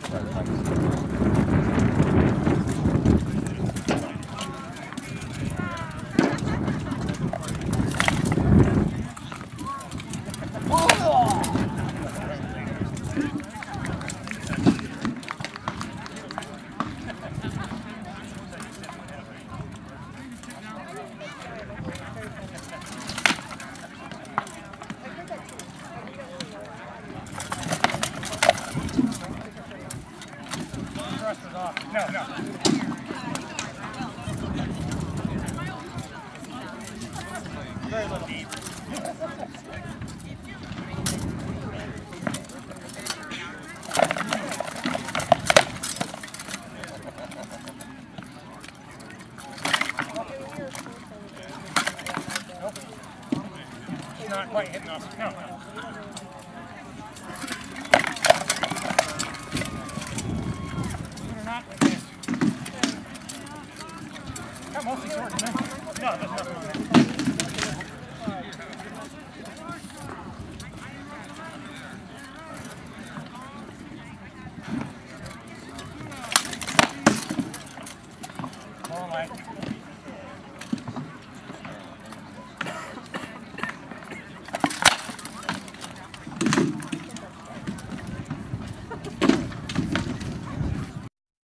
No, no. Very little. Nope. It's not quite hitting us. No, no. Got mostly short, isn't it? No, there's nothing on there. More like